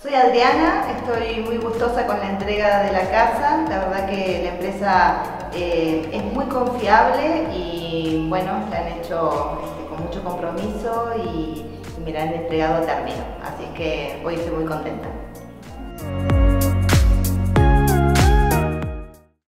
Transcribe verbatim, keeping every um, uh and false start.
Soy Adriana, estoy muy gustosa con la entrega de la casa. La verdad que la empresa eh, es muy confiable y bueno, la han hecho este, con mucho compromiso y, y me la han entregado a término. Así que hoy estoy muy contenta.